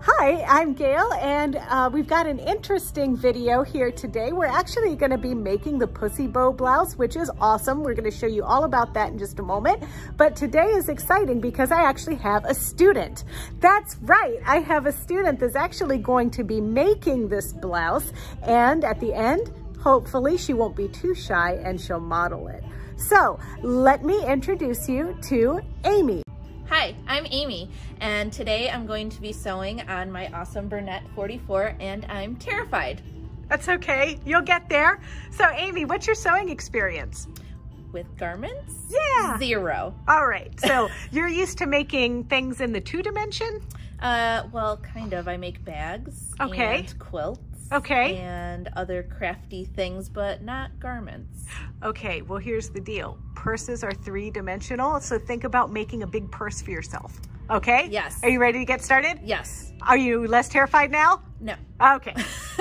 Hi, I'm Gail, and we've got an interesting video here today. We're actually going to be making the pussy bow blouse, which is awesome. We're going to show you all about that in just a moment. But today is exciting because I actually have a student. That's right, I have a student that's actually going to be making this blouse, and at the end, hopefully she won't be too shy and she'll model it. So let me introduce you to Amy. Hi, I'm Amy, and today I'm going to be sewing on my awesome Bernat 44, and I'm terrified. That's okay, you'll get there. So Amy, what's your sewing experience? With garments? Yeah. 0. All right, so you're used to making things in the 2-dimension? Well, kind of. I make bags and quilts. Okay. And other crafty things, but not garments. Okay, well here's the deal. Purses are 3-dimensional, so think about making a big purse for yourself. Okay? Yes. Are you ready to get started? Yes. Are you less terrified now? No. Okay.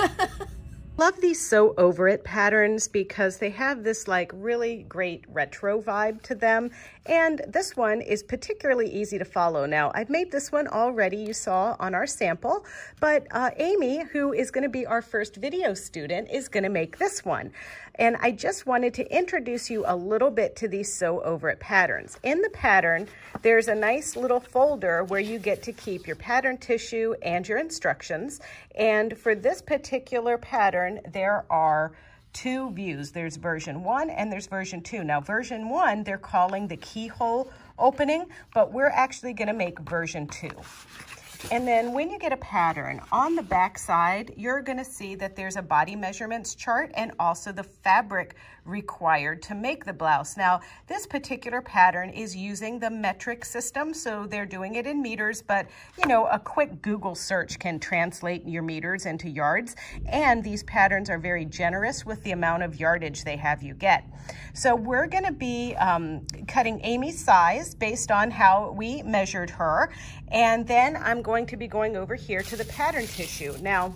Love these Sew Over It patterns because they have this like really great retro vibe to them. And this one is particularly easy to follow. Now, I've made this one already, you saw on our sample, but Amy, who is going to be our first video student, is going to make this one. And I just wanted to introduce you a little bit to these Sew Over It patterns. In the pattern, there's a nice little folder where you get to keep your pattern tissue and your instructions. And for this particular pattern, there are 2 views. There's version 1 and there's version 2. Now version 1, they're calling the keyhole opening, but we're actually going to make version 2. And then when you get a pattern, on the back side, you're going to see that there's a body measurements chart and also the fabric required to make the blouse. Now, this particular pattern is using the metric system, so they're doing it in meters, but you know, a quick Google search can translate your meters into yards, and these patterns are very generous with the amount of yardage they have you get. So we're going to be cutting Amy's size based on how we measured her, and then I'm going to be going over here to the pattern tissue. Now,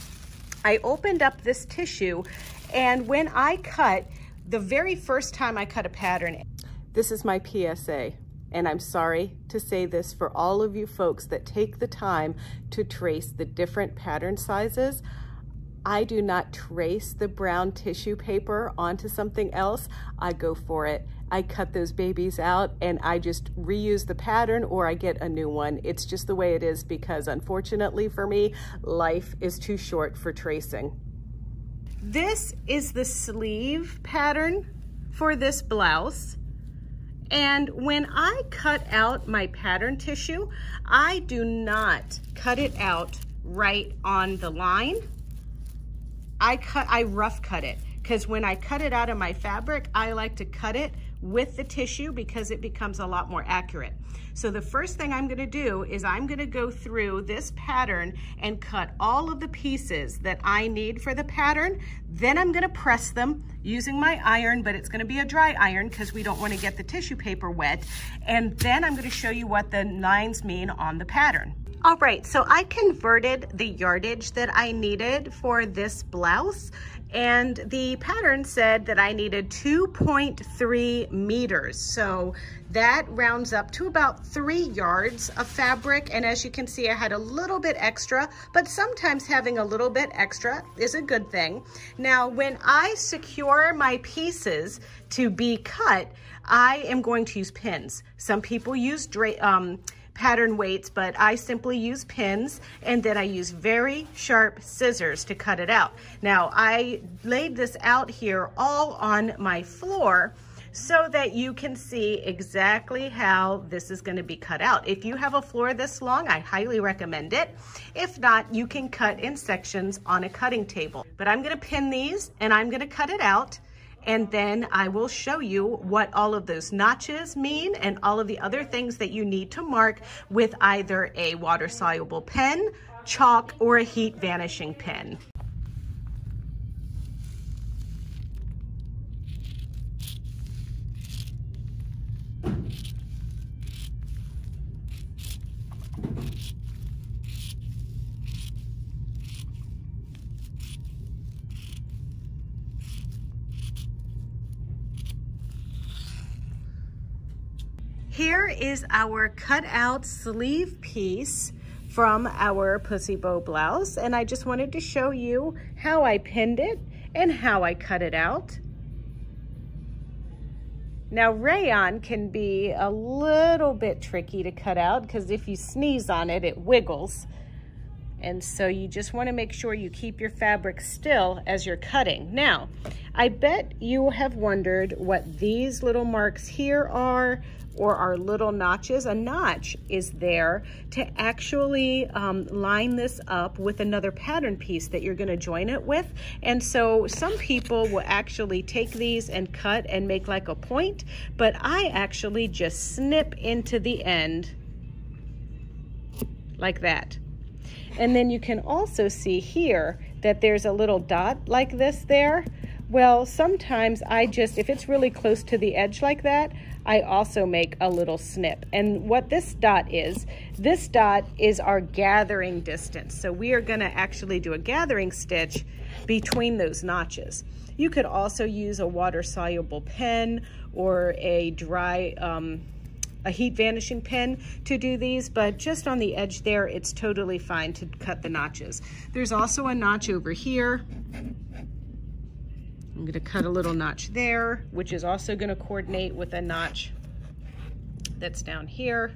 I opened up this tissue, and when I cut, the very first time I cut a pattern, this is my PSA, and I'm sorry to say this for all of you folks that take the time to trace the different pattern sizes. I do not trace the brown tissue paper onto something else. I go for it. I cut those babies out and I just reuse the pattern or I get a new one. It's just the way it is because unfortunately for me, life is too short for tracing. This is the sleeve pattern for this blouse. And when I cut out my pattern tissue, I do not cut it out right on the line. I rough cut it because when I cut it out of my fabric, I like to cut it with the tissue because it becomes a lot more accurate. So the first thing I'm going to do is I'm going to go through this pattern and cut all of the pieces that I need for the pattern. Then I'm going to press them using my iron, but it's going to be a dry iron because we don't want to get the tissue paper wet. And then I'm going to show you what the lines mean on the pattern. All right, so I converted the yardage that I needed for this blouse, and the pattern said that I needed 2.3 meters. So that rounds up to about 3 yards of fabric. And as you can see, I had a little bit extra, but sometimes having a little bit extra is a good thing. Now, when I secure my pieces to be cut, I am going to use pins. Some people use pattern weights, but I simply use pins, and then I use very sharp scissors to cut it out. Now, I laid this out here all on my floor so that you can see exactly how this is going to be cut out. If you have a floor this long, I highly recommend it. If not, you can cut in sections on a cutting table. But I'm going to pin these and I'm going to cut it out. And then I will show you what all of those notches mean and all of the other things that you need to mark with either a water-soluble pen, chalk, or a heat vanishing pen. Here is our cutout sleeve piece from our Pussy Bow blouse, and I just wanted to show you how I pinned it and how I cut it out. Now, rayon can be a little bit tricky to cut out because if you sneeze on it, it wiggles. And so you just want to make sure you keep your fabric still as you're cutting. Now, I bet you have wondered what these little marks here are, or our little notches. A notch is there to actually line this up with another pattern piece that you're going to join it with. And so some people will actually take these and cut and make like a point, but I actually just snip into the end like that. And then you can also see here that there's a little dot like this there. Well, sometimes I just, if it's really close to the edge like that, I also make a little snip. And what this dot is our gathering distance. So we are gonna actually do a gathering stitch between those notches. You could also use a water-soluble pen or a dry, a heat vanishing pen to do these, but just on the edge there, it's totally fine to cut the notches. There's also a notch over here. I'm gonna cut a little notch there, which is also gonna coordinate with a notch that's down here.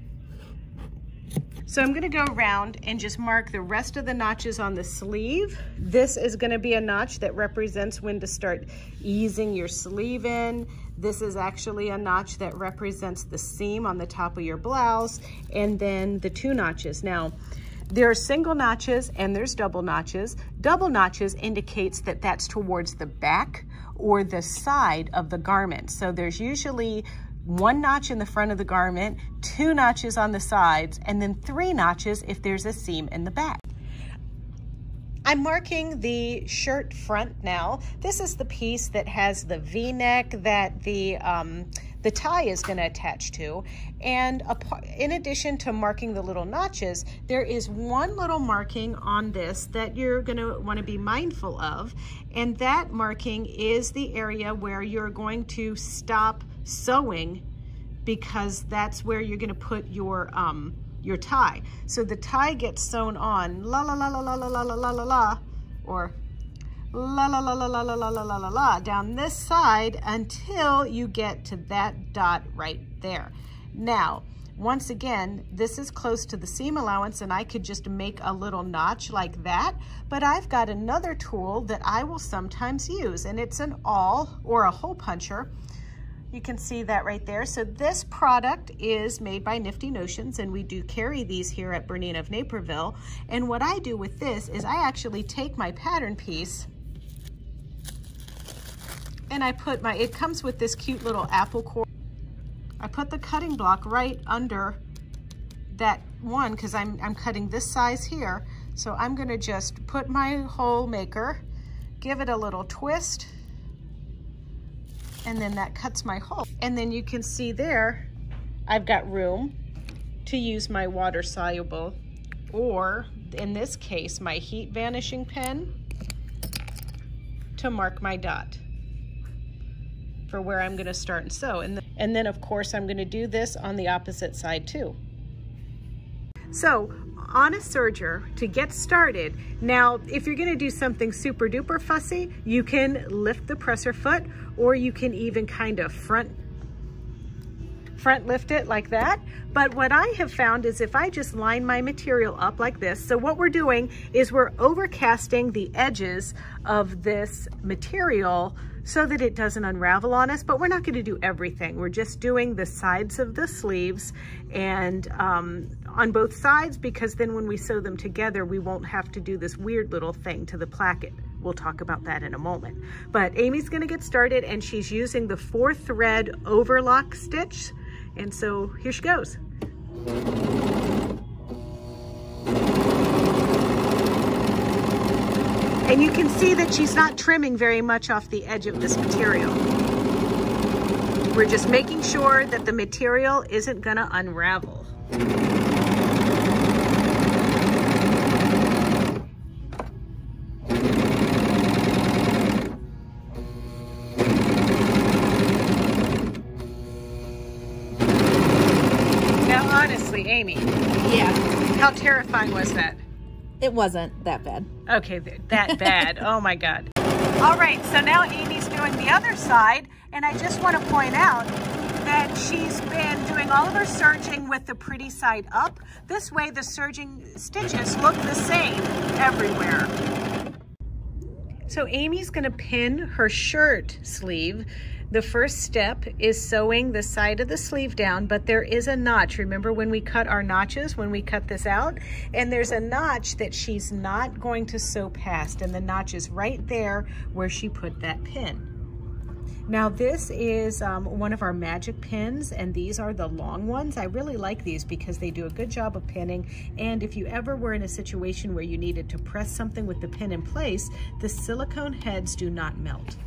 So I'm gonna go around and just mark the rest of the notches on the sleeve. This is gonna be a notch that represents when to start easing your sleeve in. This is actually a notch that represents the seam on the top of your blouse, and then the two notches. Now, there are single notches and there's double notches. Double notches indicates that that's towards the back or the side of the garment. So there's usually one notch in the front of the garment, two notches on the sides, and then three notches if there's a seam in the back. I'm marking the shirt front now. This is the piece that has the V-neck that the tie is going to attach to. And in addition to marking the little notches, there is one little marking on this that you're going to want to be mindful of. And that marking is the area where you're going to stop sewing, because that's where you're going to put your tie. So the tie gets sewn on la la la la la la la la la la la, or la la la la la la la la la la la down this side until you get to that dot right there. Now, once again, this is close to the seam allowance and I could just make a little notch like that, but I've got another tool that I will sometimes use, and it's an awl or a hole puncher. You can see that right there. So this product is made by Nifty Notions, and we do carry these here at Bernina of Naperville. And what I do with this is I actually take my pattern piece and I put it comes with this cute little apple core. I put the cutting block right under that one because I'm cutting this size here. So I'm gonna just put my hole maker, give it a little twist, and then that cuts my hole. And then you can see there, I've got room to use my water soluble, or in this case, my heat vanishing pen to mark my dot for where I'm gonna start and sew. And then of course, I'm gonna do this on the opposite side too. So on a serger, to get started, now if you're gonna do something super duper fussy, you can lift the presser foot, or you can even kind of front lift it like that. But what I have found is if I just line my material up like this, so what we're doing is we're overcasting the edges of this material so that it doesn't unravel on us, but we're not gonna do everything. We're just doing the sides of the sleeves and on both sides, because then when we sew them together, we won't have to do this weird little thing to the placket. We'll talk about that in a moment. But Amy's gonna get started, and she's using the 4-thread overlock stitch. And so here she goes. And you can see that she's not trimming very much off the edge of this material. We're just making sure that the material isn't gonna unravel. Now, honestly, Amy. Yeah. How terrifying was that? It wasn't that bad. Okay, that bad. Oh my God. All right, so now Amy's doing the other side, and I just want to point out that she's been doing all of her serging with the pretty side up. This way the serging stitches look the same everywhere. So Amy's gonna pin her shirt sleeve. The first step is sewing the side of the sleeve down, but there is a notch. Remember when we cut our notches, when we cut this out? And there's a notch that she's not going to sew past, and the notch is right there where she put that pin. Now this is one of our magic pins, and these are the long ones. I really like these because they do a good job of pinning, and if you ever were in a situation where you needed to press something with the pin in place, the silicone heads do not melt.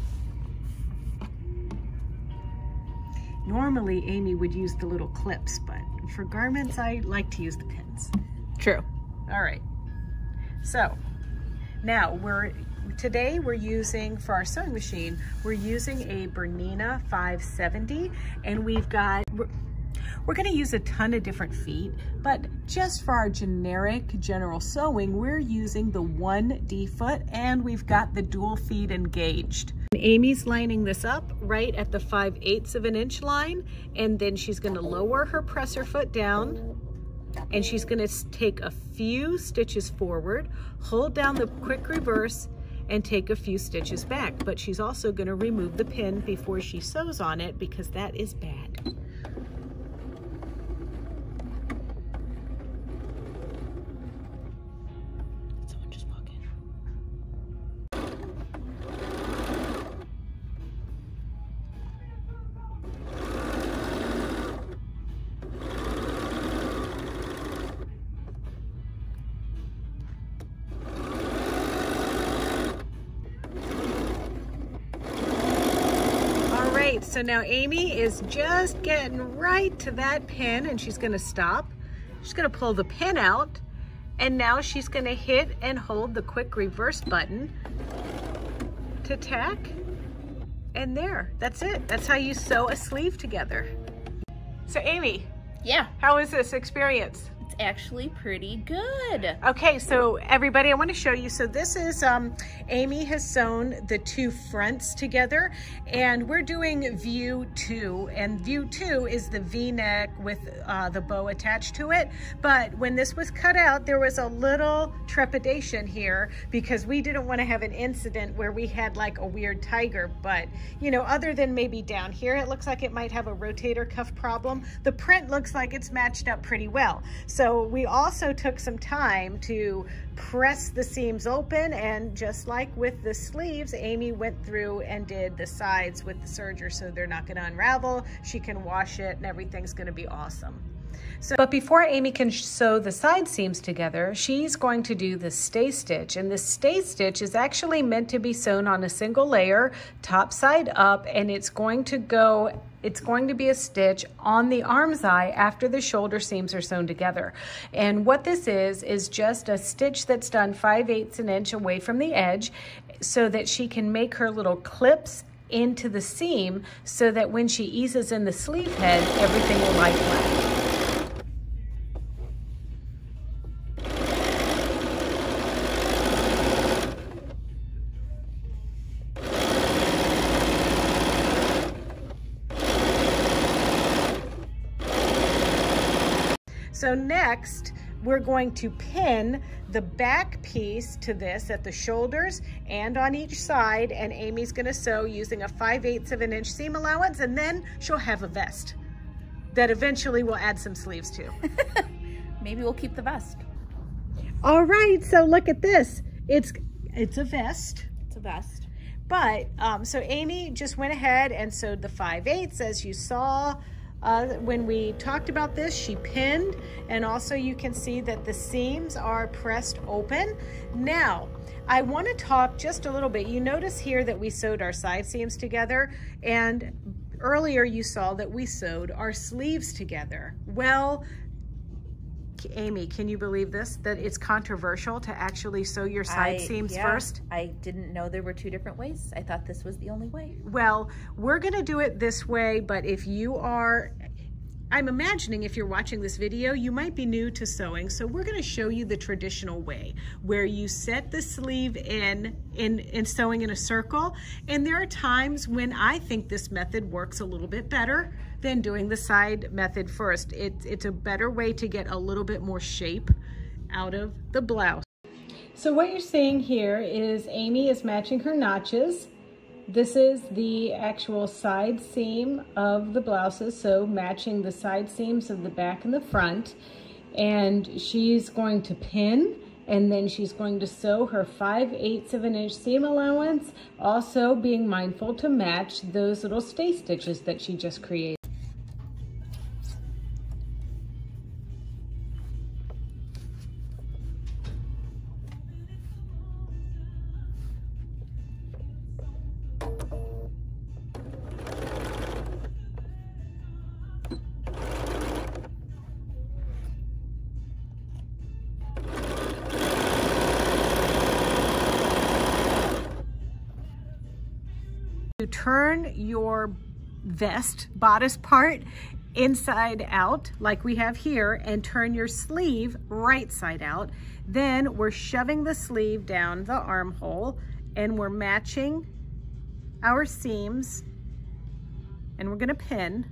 Normally Amy would use the little clips, but for garments I like to use the pins. True. All right, so now today we're using, for our sewing machine, we're using a Bernina 570, and we're gonna use a ton of different feet, but just for our generic general sewing, we're using the 1D foot, and we've got the dual feet engaged. Amy's lining this up right at the 5/8 of an inch line, and then she's gonna lower her presser foot down, and she's gonna take a few stitches forward, hold down the quick reverse, and take a few stitches back. But she's also gonna remove the pin before she sews on it because that is bad. Someone just walk in. So now Amy is just getting right to that pin, and she's gonna stop. She's gonna pull the pin out, and now she's gonna hit and hold the quick reverse button to tack. And there, that's it. That's how you sew a sleeve together. So Amy. Yeah. How was this experience? It's actually pretty good. Okay, so everybody, I want to show you. So this is, Amy has sewn the two fronts together, and we're doing view 2, and view 2 is the V-neck with the bow attached to it. But when this was cut out, there was a little trepidation here because we didn't want to have an incident where we had like a weird tiger, but you know, other than maybe down here, it looks like it might have a rotator cuff problem. The print looks like it's matched up pretty well. So we also took some time to press the seams open, and just like with the sleeves, Amy went through and did the sides with the serger so they're not going to unravel. She can wash it and everything's going to be awesome. But before Amy can sew the side seams together, she's going to do the stay stitch. And the stay stitch is actually meant to be sewn on a single layer, top side up, and it's going to be a stitch on the arm's eye after the shoulder seams are sewn together. And what this is just a stitch that's done 5/8 an inch away from the edge so that she can make her little clips into the seam so that when she eases in the sleeve head, everything will lie flat. So next, we're going to pin the back piece to this at the shoulders and on each side, and Amy's gonna sew using a 5/8 of an inch seam allowance, and then she'll have a vest that eventually we'll add some sleeves to. Maybe we'll keep the vest. All right, so look at this. It's a vest. It's a vest. But, so Amy just went ahead and sewed the 5/8 as you saw. When we talked about this, she pinned, and also you can see that the seams are pressed open. Now, I want to talk just a little bit. You notice here that we sewed our side seams together, and earlier you saw that we sewed our sleeves together. Well, Amy, can you believe this? That it's controversial to actually sew your side seams first? I didn't know there were two different ways. I thought this was the only way. Well, we're gonna do it this way, but if you are, I'm imagining if you're watching this video, you might be new to sewing, so we're going to show you the traditional way where you set the sleeve in sewing in a circle. And there are times when I think this method works a little bit better than doing the side method first. It's a better way to get a little bit more shape out of the blouse. So what you're seeing here is Amy is matching her notches. This is the actual side seam of the blouses, so matching the side seams of the back and the front. And she's going to pin, and then she's going to sew her 5/8 of an inch seam allowance, also being mindful to match those little stay stitches that she just created. To turn your vest bodice part inside out like we have here and turn your sleeve right side out. Then we're shoving the sleeve down the armhole and we're matching our seams and we're going to pin.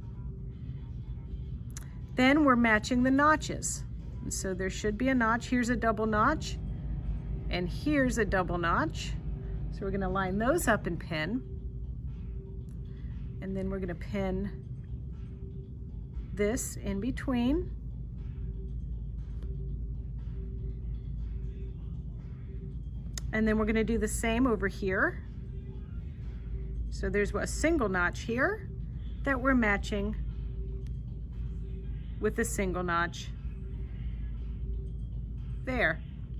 Then we're matching the notches. And so there should be a notch. Here's a double notch and here's a double notch. So we're going to line those up and pin. And then we're going to pin this in between. And then we're going to do the same over here. So there's a single notch here that we're matching with a single notch there.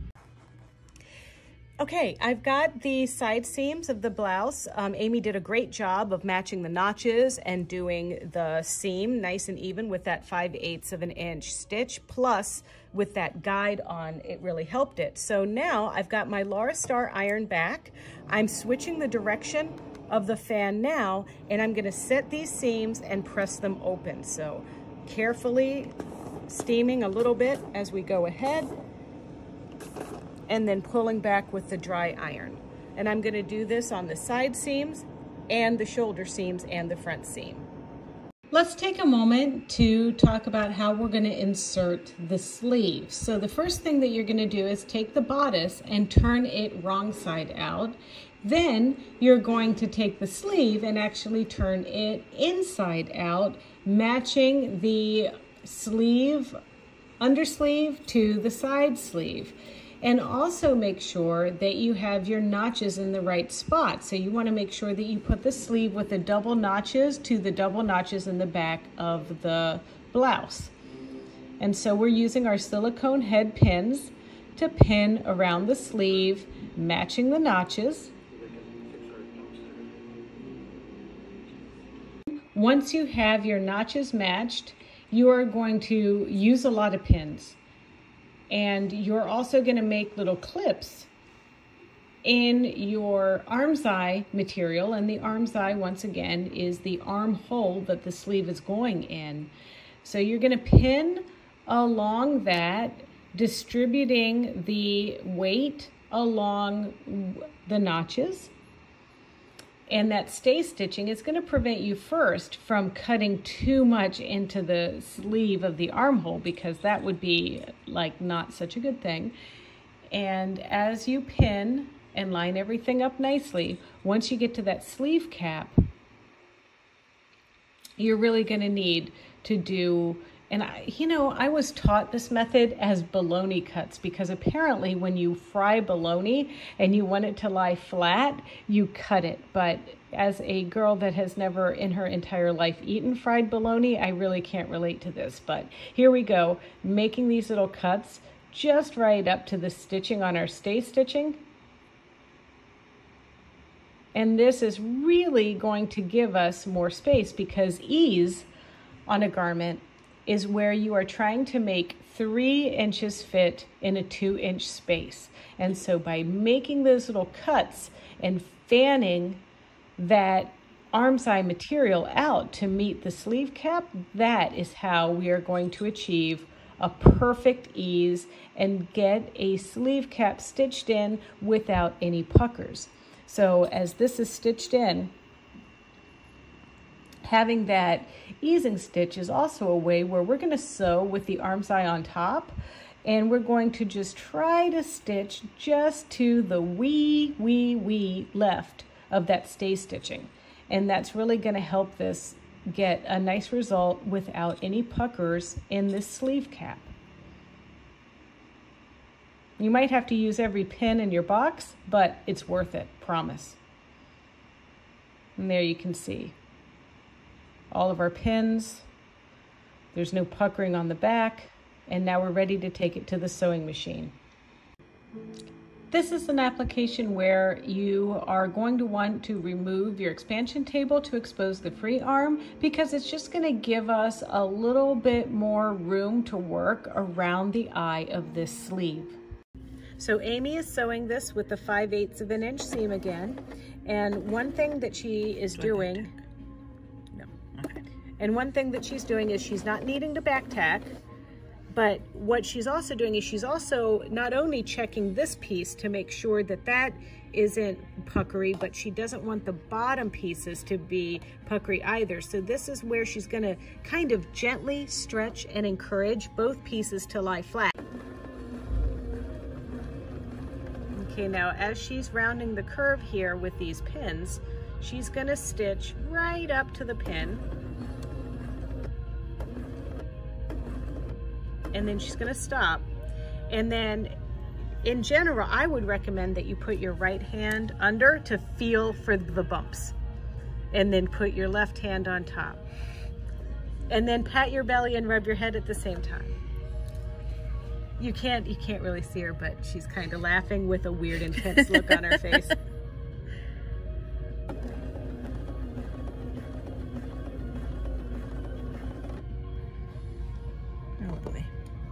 Okay, I've got the side seams of the blouse. Amy did a great job of matching the notches and doing the seam nice and even with that 5/8 of an inch stitch, plus with that guide on, it really helped it. So now I've got my Laura Star iron back. I'm switching the direction of the fan now, and I'm gonna set these seams and press them open. So carefully steaming a little bit as we go ahead, and then pulling back with the dry iron. And I'm gonna do this on the side seams and the shoulder seams and the front seam. Let's take a moment to talk about how we're gonna insert the sleeve. So the first thing that you're gonna do is take the bodice and turn it wrong side out. Then you're going to take the sleeve and actually turn it inside out, matching the sleeve, undersleeve to the side sleeve. And also make sure that you have your notches in the right spot. So you want to make sure that you put the sleeve with the double notches to the double notches in the back of the blouse. And so we're using our silicone head pins to pin around the sleeve, matching the notches. Once you have your notches matched, you are going to use a lot of pins. And you're also going to make little clips in your armscye material. And the armscye, once again, is the armhole that the sleeve is going in. So you're going to pin along that, distributing the weight along the notches. And that stay stitching is going to prevent you first from cutting too much into the sleeve of the armhole, because that would be like not such a good thing. And as you pin and line everything up nicely, once you get to that sleeve cap, you're really going to need to do, and I was taught this method as bologna cuts, because apparently when you fry bologna and you want it to lie flat, you cut it. But as a girl that has never in her entire life eaten fried bologna, I really can't relate to this. But here we go, making these little cuts just right up to the stitching on our stay stitching. And this is really going to give us more space, because ease on a garment is where you are trying to make 3 inches fit in a 2-inch space. And so by making those little cuts and fanning that armscye material out to meet the sleeve cap, that is how we are going to achieve a perfect ease and get a sleeve cap stitched in without any puckers. So as this is stitched in, having that easing stitch is also a way where we're going to sew with the armscye on top, and we're going to just try to stitch just to the wee left of that stay stitching. And that's really going to help this get a nice result without any puckers in this sleeve cap. You might have to use every pin in your box, but it's worth it, promise. And there you can see all of our pins. There's no puckering on the back, and now we're ready to take it to the sewing machine. This is an application where you are going to want to remove your expansion table to expose the free arm, because it's just going to give us a little bit more room to work around the eye of this sleeve. So Amy is sewing this with the 5/8 of an inch seam again, and one thing that she is doing, is she's not needing to back tack. But what she's also doing is she's also not only checking this piece to make sure that that isn't puckery, but she doesn't want the bottom pieces to be puckery either. So this is where she's gonna kind of gently stretch and encourage both pieces to lie flat. Okay, now as she's rounding the curve here with these pins, she's gonna stitch right up to the pin. And then she's gonna stop. And then in general, I would recommend that you put your right hand under to feel for the bumps, and then put your left hand on top. And then pat your belly and rub your head at the same time. You can't really see her, but she's kind of laughing with a weird intense look on her face. Oh boy.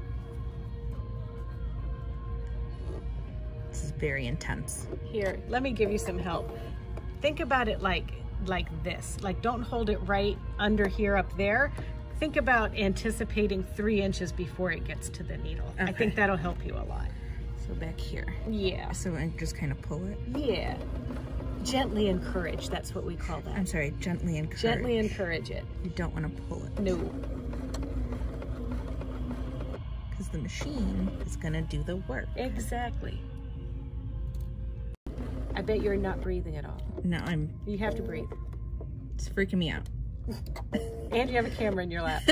This is very intense. Here, let me give you some help. Think about it like this. Like, don't hold it right under here up there. Think about anticipating 3 inches before it gets to the needle. Okay. I think that'll help you a lot. So back here. Yeah. So I just kind of pull it? Yeah. Gently encourage, that's what we call that. I'm sorry, gently encourage. Gently encourage it. You don't want to pull it. No. Because the machine is going to do the work. Exactly. I bet you're not breathing at all. No, You have to breathe. It's freaking me out. And you have a camera in your lap.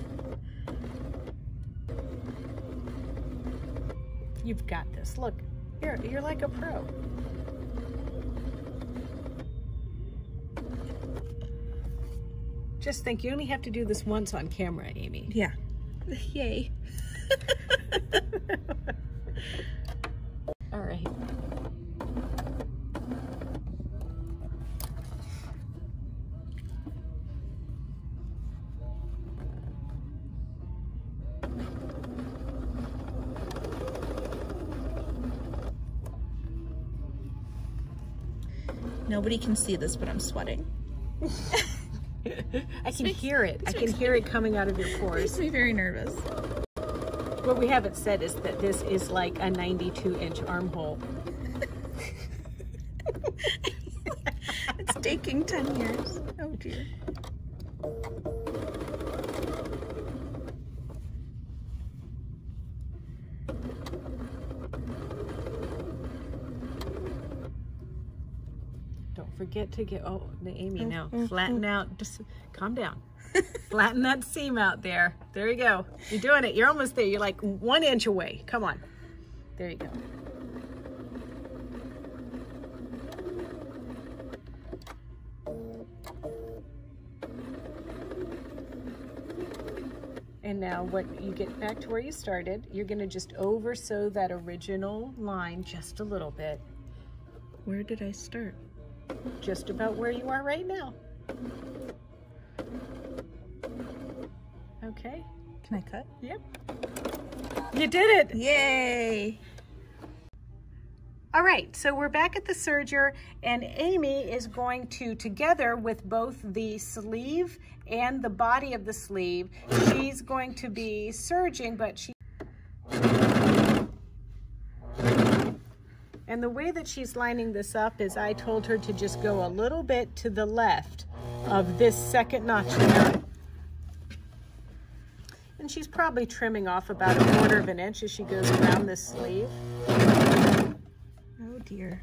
You've got this. Look, you're like a pro. Just think, you only have to do this once on camera, Amy. Yeah. Yay. All right. Nobody can see this, but I'm sweating. I can hear it. I can hear it coming out of your pores. Makes me very nervous. What we haven't said is that this is like a 92-inch armhole. It's taking 10 years. Oh dear. Don't forget to get, oh, Amy, now flatten out, just calm down. Flatten that seam out there. There you go. You're doing it. You're almost there. You're like 1 inch away. Come on. There you go. And now what you get back to where you started, you're going to just over sew that original line just a little bit. Where did I start? Just about where you are right now. Okay. Can I cut? Yep. You did it! Yay! All right, so we're back at the serger, and Amy is going to, together with both the sleeve and the body of the sleeve, she's going to be serging, but and the way that she's lining this up is I told her to just go a little bit to the left of this second notch there. And she's probably trimming off about 1/4 of an inch as she goes around this sleeve. Oh dear.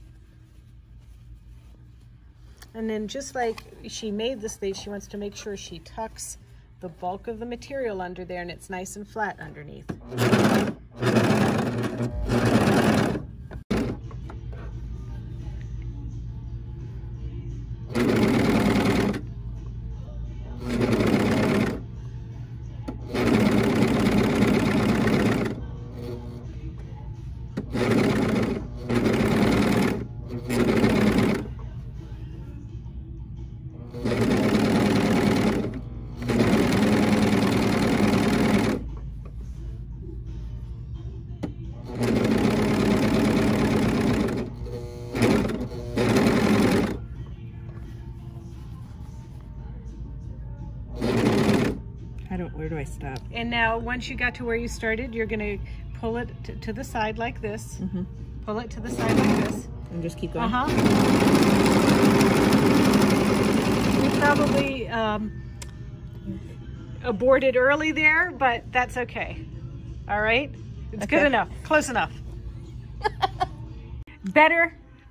And then just like she made the sleeve, she wants to make sure she tucks the bulk of the material under there and it's nice and flat underneath. Where do I stop? And now once you got to where you started, you're going to pull it to the side like this. Mm-hmm. Pull it to the side like this. And just keep going? Uh-huh. We probably aborted early there, but that's okay. All right? It's okay. Good enough. Close enough. Better.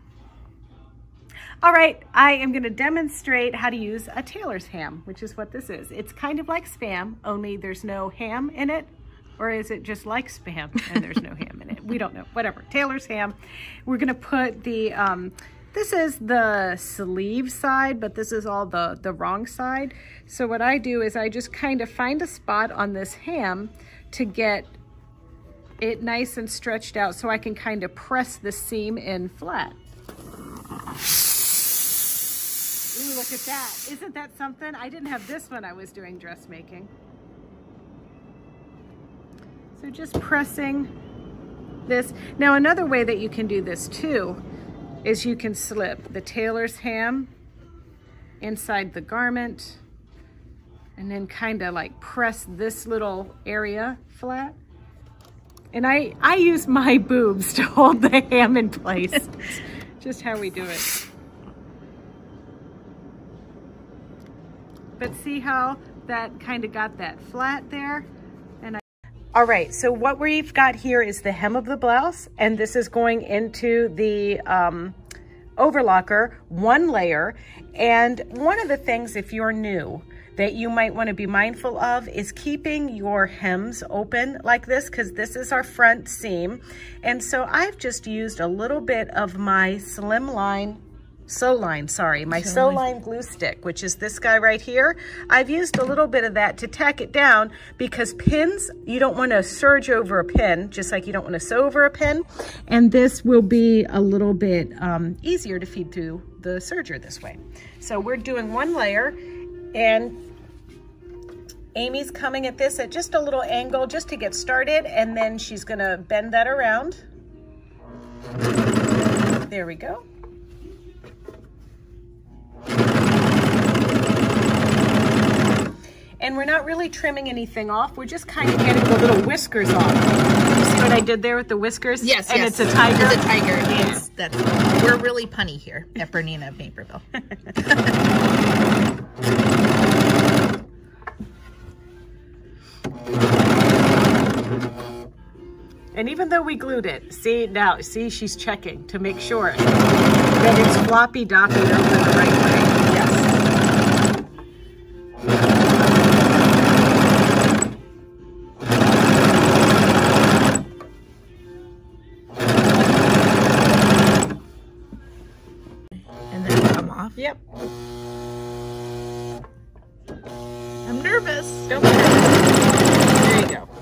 All right, I am going to demonstrate how to use a tailor's ham, which is what this is. It's kind of like Spam, only there's no ham in it. Or is it just like Spam and there's no ham in it? We don't know. Whatever. Tailor's ham. We're going to put the, this is the sleeve side, but this is all the wrong side. So what I do is I just kind of find a spot on this ham to get it nice and stretched out so I can kind of press the seam in flat. Ooh, look at that. Isn't that something? I didn't have this when I was doing dressmaking. So just pressing this. Now another way that you can do this too is you can slip the tailor's ham inside the garment and then kind of like press this little area flat. And I use my boobs to hold the ham in place. Just how we do it. But see how that kind of got that flat there? All right, so what we've got here is the hem of the blouse, and this is going into the overlocker, 1 layer. And one of the things, if you're new, that you might want to be mindful of is keeping your hems open like this, because this is our front seam. And so I've just used a little bit of my Soline glue stick, which is this guy right here. I've used a little bit of that to tack it down because pins, you don't want to serge over a pin, just like you don't want to sew over a pin. And this will be a little bit easier to feed through the serger this way. So we're doing 1 layer, and Amy's coming at this at just a little angle just to get started, and then she's gonna bend that around. There we go. And we're not really trimming anything off. We're just kind of getting the little whiskers off. You see what I did there with the whiskers? Yes, and yes. It's a tiger? It's a tiger. Yes, that's, we're really punny here at Bernina of Naperville. And even though we glued it, see she's checking to make sure that it's floppy doppy over the right way. Yes. And then come off. Yep. I'm nervous. Don't be nervous. There you go.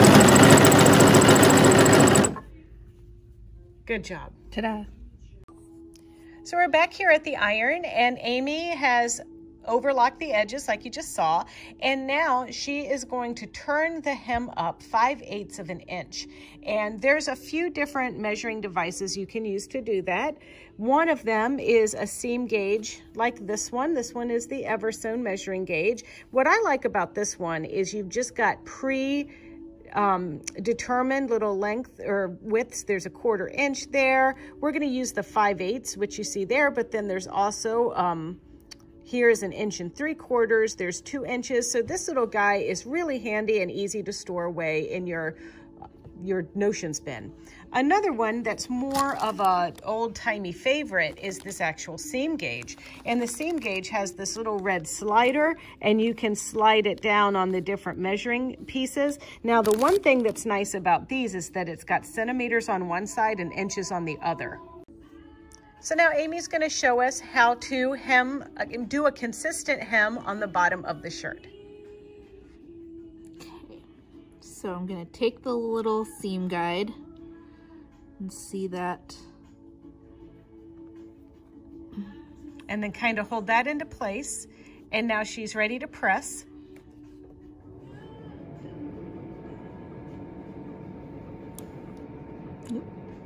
Good job. Ta-da. So we're back here at the iron, and Amy has overlock the edges like you just saw. And now she is going to turn the hem up 5/8 of an inch. And there's a few different measuring devices you can use to do that. One of them is a seam gauge like this one. This one is the Eversewn measuring gauge. What I like about this one is you've just got determined little length or widths. There's a 1/4 inch there. We're going to use the 5/8, which you see there, but then there's also here's 1 3/4 inches. There's 2 inches. So this little guy is really handy and easy to store away in your notions bin. Another one that's more of a old-timey favorite is this actual seam gauge. And the seam gauge has this little red slider, and you can slide it down on the different measuring pieces. Now, the one thing that's nice about these is that it's got centimeters on one side and inches on the other. So now Amy's going to show us how to do a consistent hem on the bottom of the shirt. Okay, so I'm going to take the little seam guide and see that. And then kind of hold that into place. And now she's ready to press. Yep.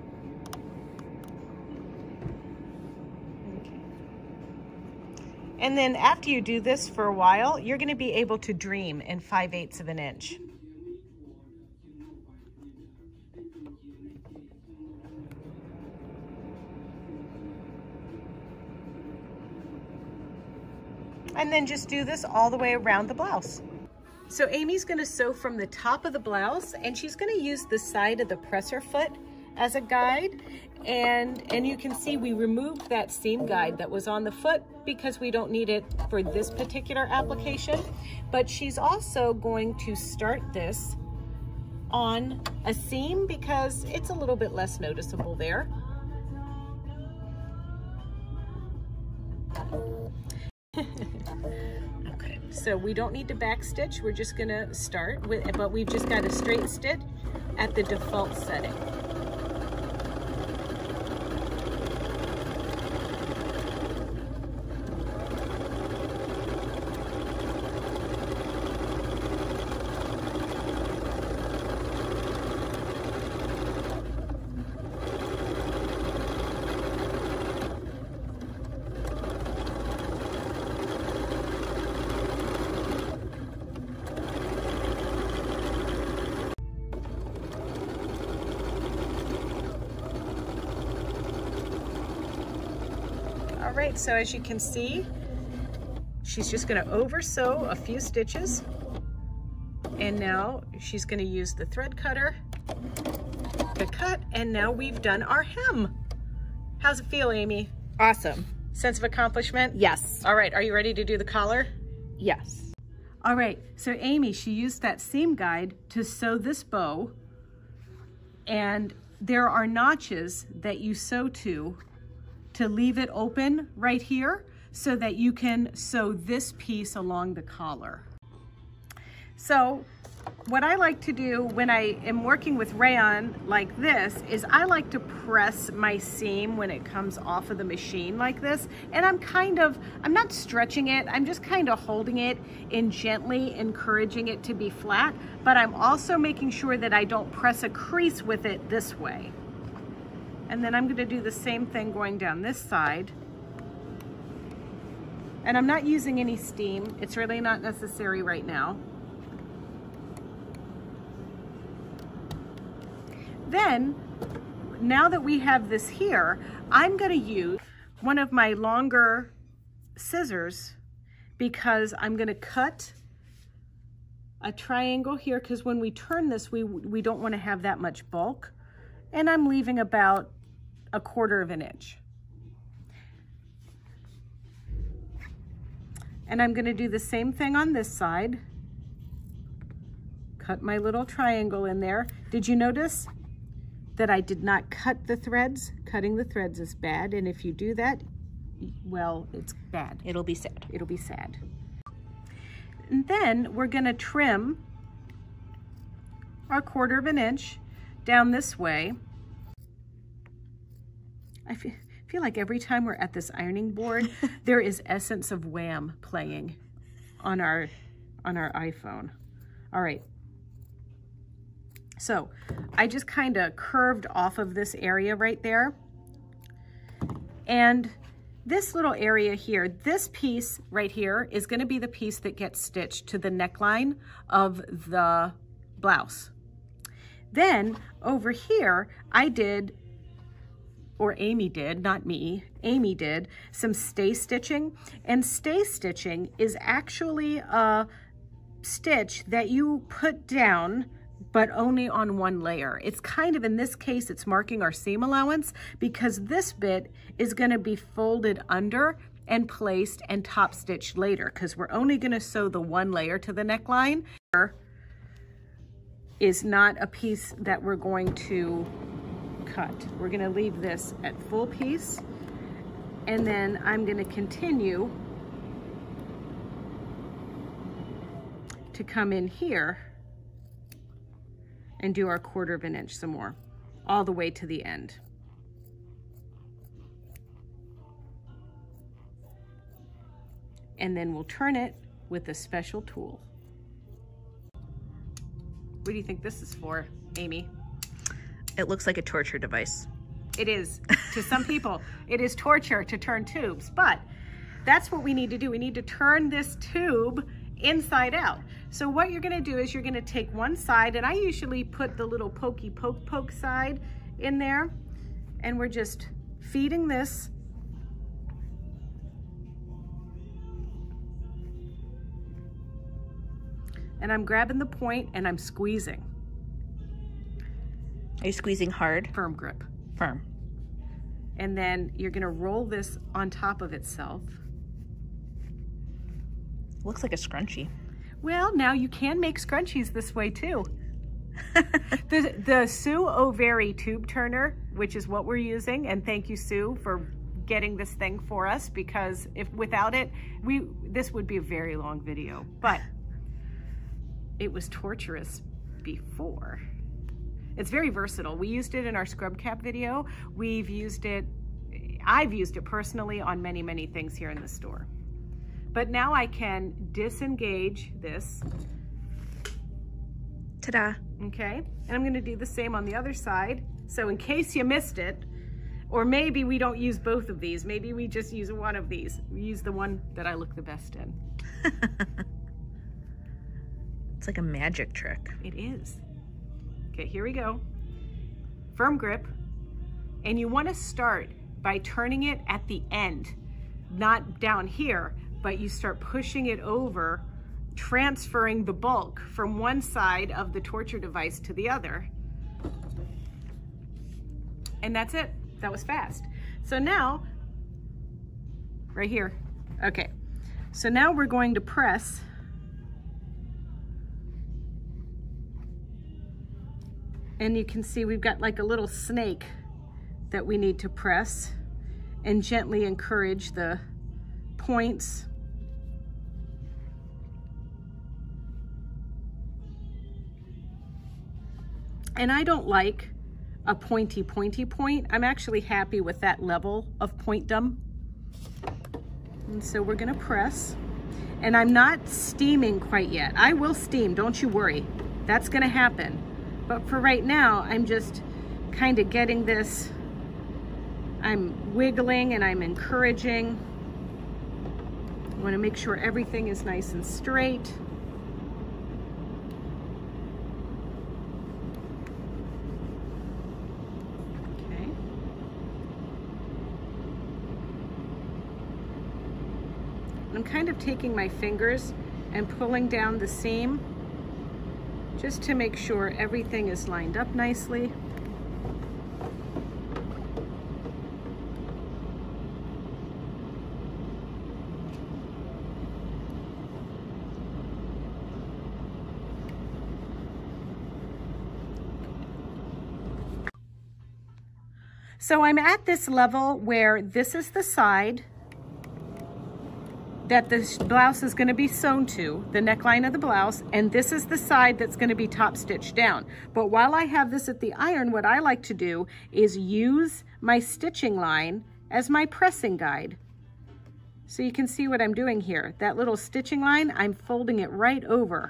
Okay. And then after you do this for a while, you're going to be able to dream in 5/8 of an inch. And then just do this all the way around the blouse. So Amy's going to sew from the top of the blouse, and she's going to use the side of the presser foot as a guide. And you can see we removed that seam guide that was on the foot because we don't need it for this particular application. But she's also going to start this on a seam because it's a little bit less noticeable there. Okay, so we don't need to back stitch. We're just gonna start with, but we've just got a straight stitch at the default setting. All right, so as you can see, she's just going to over sew a few stitches, and now she's going to use the thread cutter to cut, and now we've done our hem. How's it feel, Amy? Awesome. Sense of accomplishment? Yes. All right, are you ready to do the collar? Yes. All right, so Amy, she used that seam guide to sew this bow, and there are notches that you sew to leave it open right here so that you can sew this piece along the collar. So what I like to do when I am working with rayon like this is I like to press my seam when it comes off of the machine like this, and I'm not stretching it, I'm just kind of holding it and gently encouraging it to be flat, but I'm also making sure that I don't press a crease with it this way. And then I'm going to do the same thing going down this side. And I'm not using any steam. It's really not necessary right now. Then, now that we have this here, I'm going to use one of my longer scissors because I'm going to cut a triangle here because when we turn this, we don't want to have that much bulk. And I'm leaving about 1/4 inch. And I'm going to do the same thing on this side. Cut my little triangle in there. Did you notice that I did not cut the threads? Cutting the threads is bad, and if you do that, well, it's bad. It'll be sad. It'll be sad. And then we're going to trim our 1/4 inch down this way. I I feel like every time we're at this ironing board, there is Essence of Wham playing on our iPhone. All right. So I just kind of curved off of this area right there. And this little area here, this piece right here is going to be the piece that gets stitched to the neckline of the blouse. Then over here, I did, or Amy did, not me, Amy did some stay stitching. And stay stitching is actually a stitch that you put down but only on one layer. It's kind of, in this case, it's marking our seam allowance because this bit is gonna be folded under and placed and top stitched later because we're only gonna sew the one layer to the neckline. Is not a piece that we're going to cut. We're gonna leave this at full piece, and then I'm gonna continue to come in here and do our 1/4 of an inch some more, all the way to the end. And then we'll turn it with a special tool. What do you think this is for, Amy? It looks like a torture device. It is. To some people, it is torture to turn tubes, but that's what we need to do. We need to turn this tube inside out. So what you're gonna do is you're gonna take one side, and I usually put the little pokey poke side in there, and we're just feeding this and I'm grabbing the point and I'm squeezing. Are you squeezing hard? Firm grip. Firm. And then you're gonna roll this on top of itself. Looks like a scrunchie. Well, now you can make scrunchies this way too. The Sue O'Very tube turner, which is what we're using, and thank you, Sue, for getting this thing for us, because if without it, this would be a very long video, but it was torturous before. It's very versatile. We used it in our scrub cap video. I've used it personally on many, many things here in the store. But now I can disengage this. Ta-da. Okay, and I'm gonna do the same on the other side. So in case you missed it, or maybe we don't use both of these, maybe we just use one of these. We use the one that I look the best in. It's like a magic trick. It is. Okay, here we go. Firm grip. And you wanna start by turning it at the end, not down here, but you start pushing it over, transferring the bulk from one side of the torture device to the other. And that's it. That was fast. So now, right here. Okay. So now we're going to press. And you can see we've got like a little snake that we need to press and gently encourage the points. And I don't like a pointy point. I'm actually happy with that level of pointdom. And so we're gonna press. And I'm not steaming quite yet. I will steam, don't you worry. That's gonna happen. But for right now, I'm just kind of getting this, I'm wiggling and I'm encouraging. I wanna make sure everything is nice and straight. I'm kind of taking my fingers and pulling down the seam just to make sure everything is lined up nicely. So I'm at this level where this is the side that the blouse is going to be sewn to, the neckline of the blouse, and this is the side that's going to be top stitched down. But while I have this at the iron, what I like to do is use my stitching line as my pressing guide. So you can see what I'm doing here. That little stitching line, I'm folding it right over.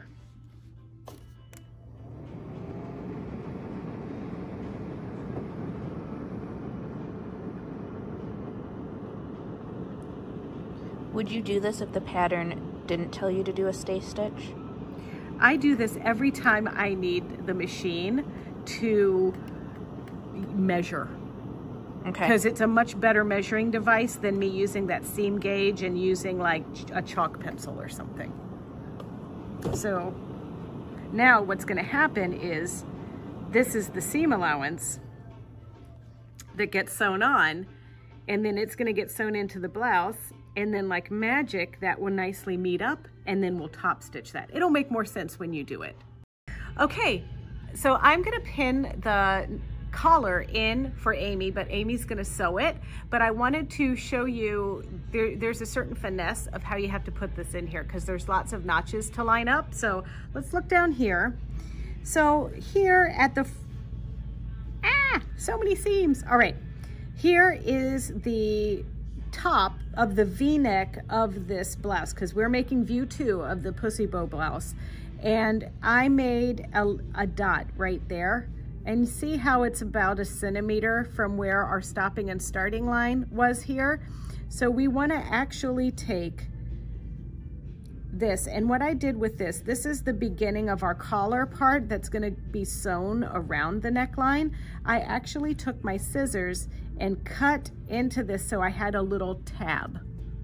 Would you do this if the pattern didn't tell you to do a stay stitch? I do this every time I need the machine to measure. Okay. Because it's a much better measuring device than me using that seam gauge and using like a chalk pencil or something. So now what's going to happen is this is the seam allowance that gets sewn on, and then it's going to get sewn into the blouse, and then like magic that will nicely meet up, and then we'll top stitch that. It'll make more sense when you do it. Okay, so I'm going to pin the collar in for Amy, but Amy's going to sew it. But I wanted to show you there's a certain finesse of how you have to put this in here, because there's lots of notches to line up. So let's look down here. So here at the so many seams. All right, here is the top of the V-neck of this blouse, because we're making view 2 of the Pussy Bow blouse, and I made a dot right there, and see how it's about 1 centimeter from where our stopping and starting line was here. So we want to actually take this, and what I did with this is the beginning of our collar part that's going to be sewn around the neckline. I actually took my scissors and cut into this so I had a little tab.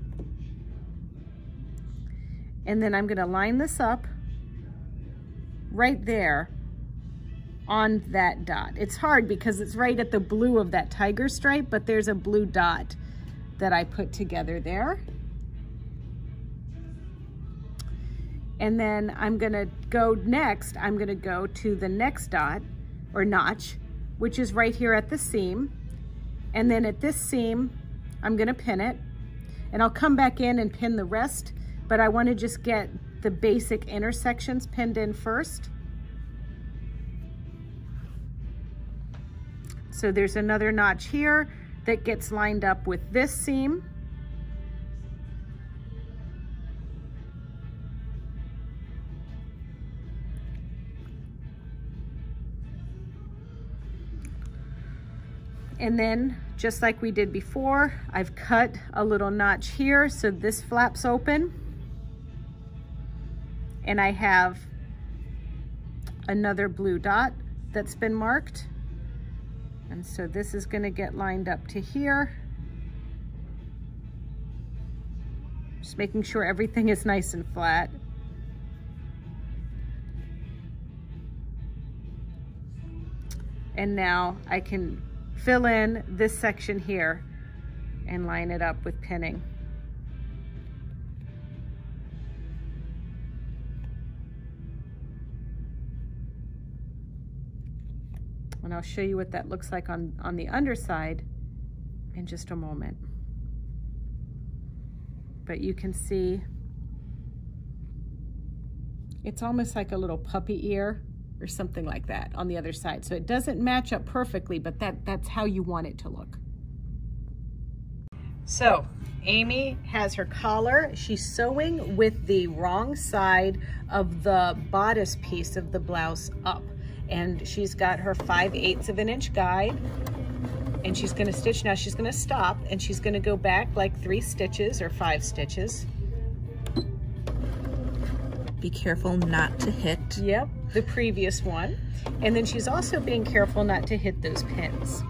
And then I'm going to line this up right there on that dot. It's hard because it's right at the blue of that tiger stripe, but there's a blue dot that I put together there. And then I'm gonna go next, I'm gonna go to the next dot or notch, which is right here at the seam. And then at this seam, I'm gonna pin it, and I'll come back in and pin the rest, but I wanna just get the basic intersections pinned in first. So there's another notch here that gets lined up with this seam. And then, just like we did before, I've cut a little notch here so this flaps open. And I have another blue dot that's been marked. And so this is going to get lined up to here. Just making sure everything is nice and flat. And now I can fill in this section here and line it up with pinning. And I'll show you what that looks like on the underside in just a moment. But you can see it's almost like a little puppy ear or something like that on the other side. So it doesn't match up perfectly, but that's how you want it to look. So Amy has her collar. She's sewing with the wrong side of the bodice piece of the blouse up. And she's got her 5/8 of an inch guide, and she's gonna stitch. Now she's gonna stop, and she's gonna go back like 3 stitches or 5 stitches. Be careful not to hit. Yep, the previous one. And then she's also being careful not to hit those pins.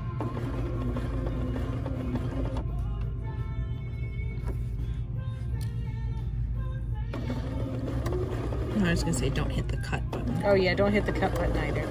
I was gonna say don't hit the cut button. Oh yeah, don't hit the cut button either.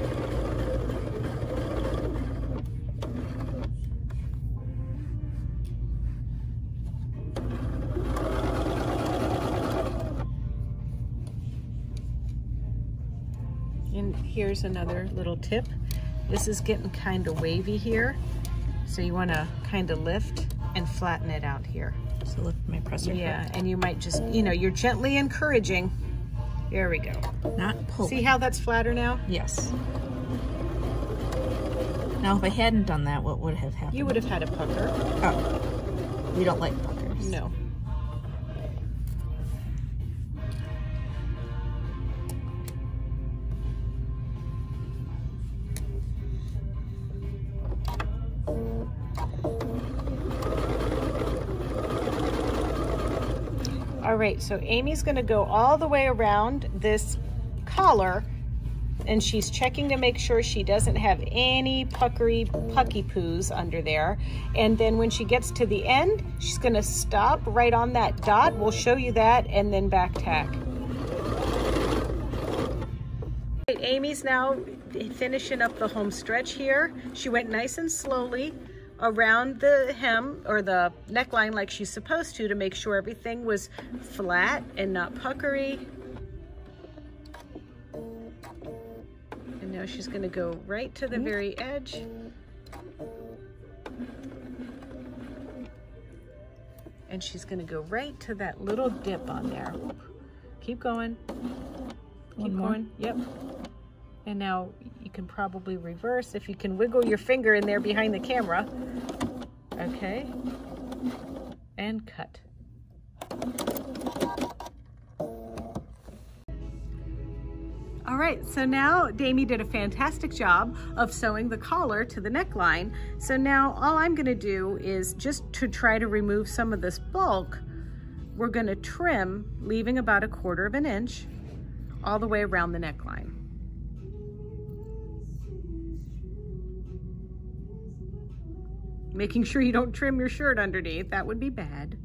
And here's another little tip. This is getting kind of wavy here, so you want to kind of lift and flatten it out here. So lift my presser. Yeah, and you might just, you know, you're gently encouraging. There we go. Not pull. See how that's flatter now? Yes. Now, if I hadn't done that, what would have happened? You would have had a pucker. Oh, we don't like puckers. No. All right, so Amy's gonna go all the way around this collar, and she's checking to make sure she doesn't have any pucky poos under there. And then when she gets to the end, she's gonna stop right on that dot. We'll show you that, and then back tack. Amy's now finishing up the home stretch here. She went nice and slowly around the hem or the neckline like she's supposed to make sure everything was flat and not puckery. And now she's going to go right to the very edge. And she's going to go right to that little dip on there. Keep going. Keep going. Yep. And now you can probably reverse if you can wiggle your finger in there behind the camera. Okay. And cut. All right, so now Damie did a fantastic job of sewing the collar to the neckline. So now all I'm gonna do is, just to try to remove some of this bulk, we're gonna trim, leaving about 1/4 inch all the way around the neckline. Making sure you don't trim your shirt underneath, that would be bad.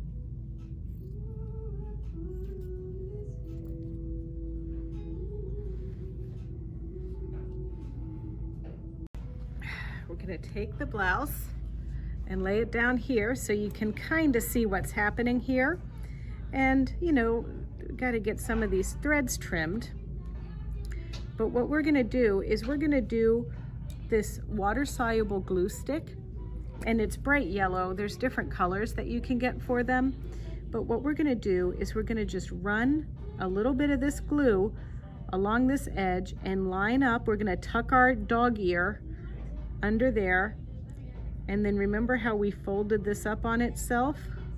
We're gonna take the blouse and lay it down here so you can kind of see what's happening here. And you know, got to get some of these threads trimmed. But what we're gonna do is we're gonna do this water-soluble glue stick, and it's bright yellow. There's different colors that you can get for them. But what we're gonna do is we're gonna just run a little bit of this glue along this edge and line up. We're gonna tuck our dog ear under there. And then remember how we folded this up on itself?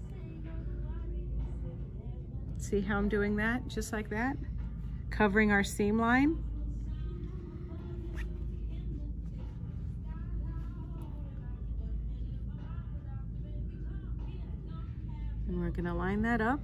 See how I'm doing that? Just like that. Covering our seam line. And we're gonna line that up.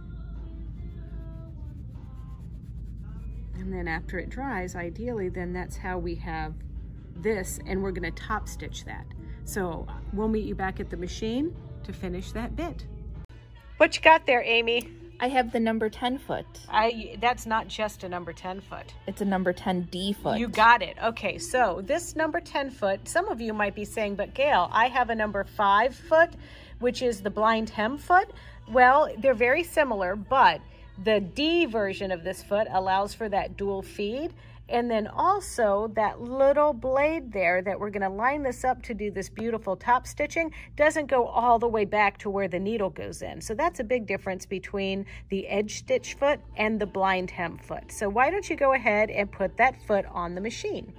And then after it dries, ideally, then that's how we have this, and we're gonna top stitch that. So we'll meet you back at the machine to finish that bit. What you got there, Amy? I have the number 10 foot. That's not just a number 10 foot. It's a number 10D foot. You got it. Okay, so this number 10 foot, some of you might be saying, but Gail, I have a number 5 foot, which is the blind hem foot. Well, they're very similar, but the D version of this foot allows for that dual feed. And then also that little blade there that we're gonna line this up to do this beautiful top stitching doesn't go all the way back to where the needle goes in. So that's a big difference between the edge stitch foot and the blind hem foot. So why don't you go ahead and put that foot on the machine?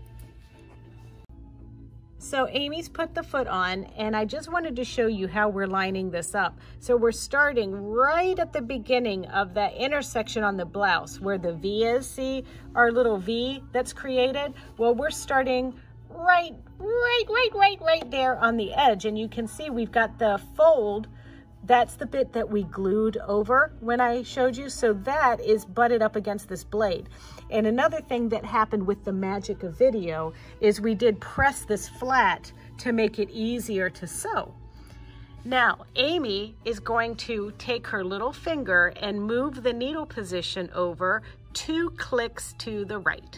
So Amy's put the foot on, and I just wanted to show you how we're lining this up. So we're starting right at the beginning of that intersection on the blouse where the V is. See our little V that's created? Well, we're starting right there on the edge, and you can see we've got the fold. That's the bit that we glued over when I showed you. So that is butted up against this blade. And another thing that happened with the magic of video is we did press this flat to make it easier to sew. Now, Amy is going to take her little finger and move the needle position over 2 clicks to the right.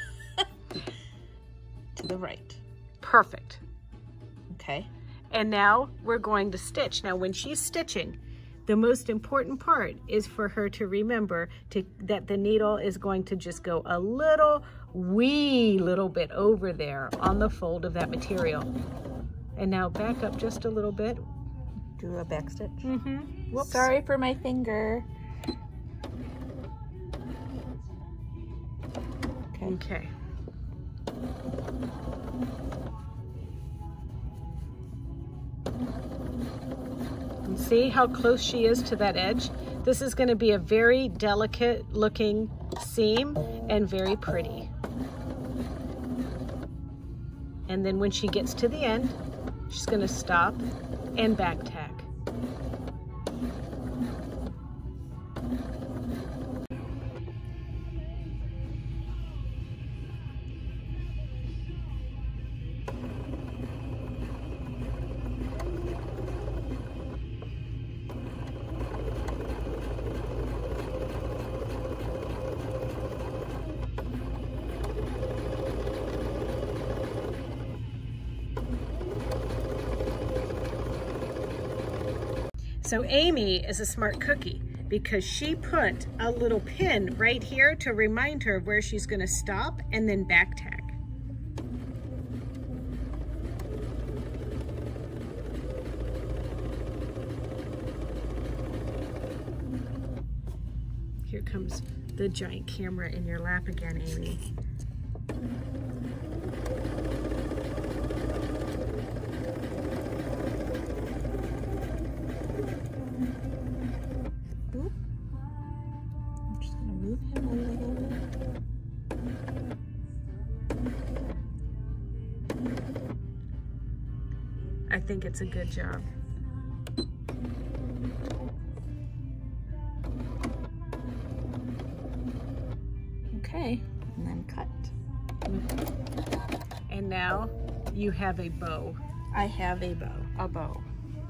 To the right. Perfect. Okay. And now we're going to stitch. Now when she's stitching, the most important part is for her to remember that the needle is going to just go a wee little bit over there on the fold of that material. And now back up just a little bit. Do a back stitch. Mm-hmm. Whoops. Sorry for my finger. Okay. See how close she is to that edge? This is going to be a very delicate looking seam and very pretty. And then when she gets to the end, she's going to stop and back tack. So Amy is a smart cookie because she put a little pin right here to remind her of where she's going to stop and then back tack. Here comes the giant camera in your lap again, Amy. I think it's a good job. Okay, and then cut. And now you have a bow. I have a bow. A bow.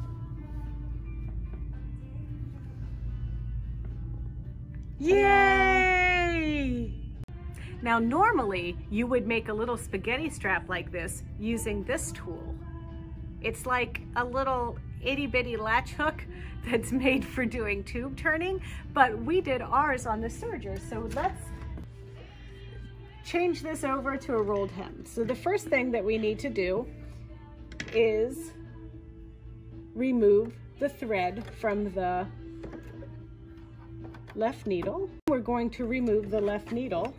Yay! Now normally you would make a little spaghetti strap like this using this tool. It's like a little itty bitty latch hook that's made for doing tube turning, but we did ours on the serger. So let's change this over to a rolled hem. So the first thing that we need to do is remove the thread from the left needle. We're going to remove the left needle.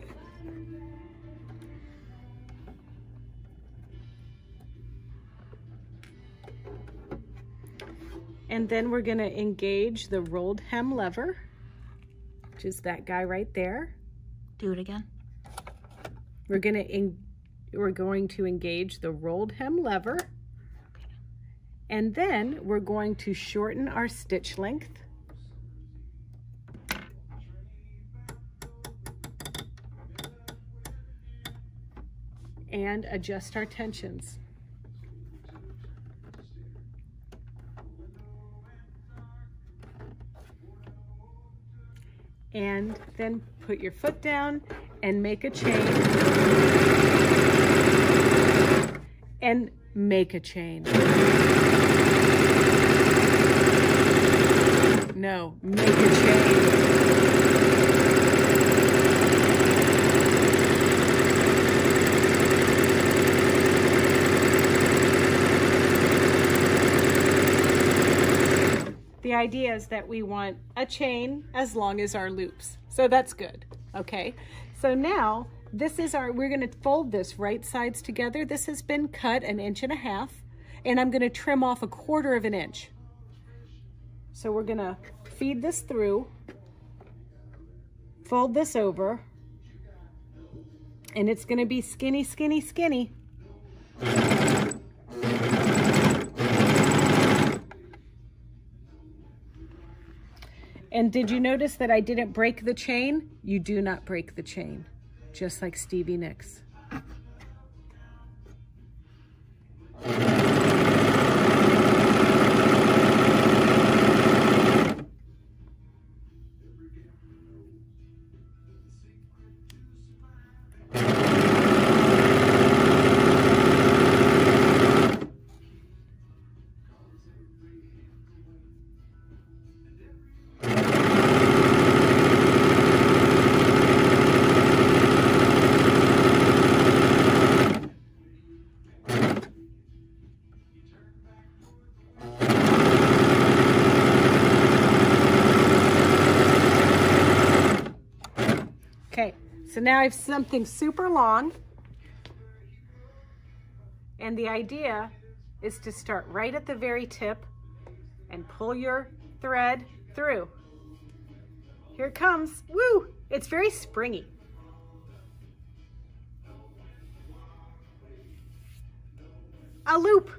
And then we're going to engage the rolled hem lever, which is that guy right there. Do it again. We're going to engage the rolled hem lever. Okay. And then we're going to shorten our stitch length. And adjust our tensions. And then put your foot down and make a chain. And make a chain. No, make a chain. The idea is that we want a chain as long as our loops. So that's good, okay? So now we're gonna fold this right sides together. This has been cut 1.5 inches, and I'm gonna trim off 1/4 inch. So we're gonna feed this through, fold this over, and it's gonna be skinny, skinny, skinny. And did you notice that I didn't break the chain? You do not break the chain, just like Stevie Nicks. Okay, so now I have something super long, and the idea is to start right at the very tip and pull your thread through. Here it comes. Woo! It's very springy. A loop.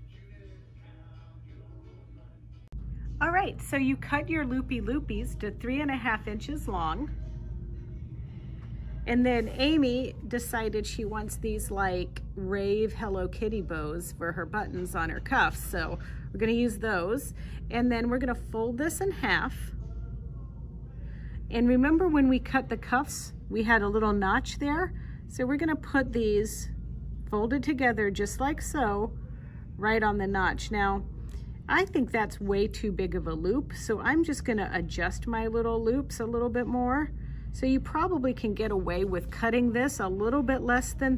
All right, so you cut your loopy loopies to 3.5 inches long. And then Amy decided she wants these like rave Hello Kitty bows for her buttons on her cuffs. So we're gonna use those. And then we're gonna fold this in half. And remember when we cut the cuffs, we had a little notch there? So we're gonna put these folded together just like so, right on the notch. Now, I think that's way too big of a loop, so I'm just gonna adjust my little loops a little bit more. So you probably can get away with cutting this a little bit less than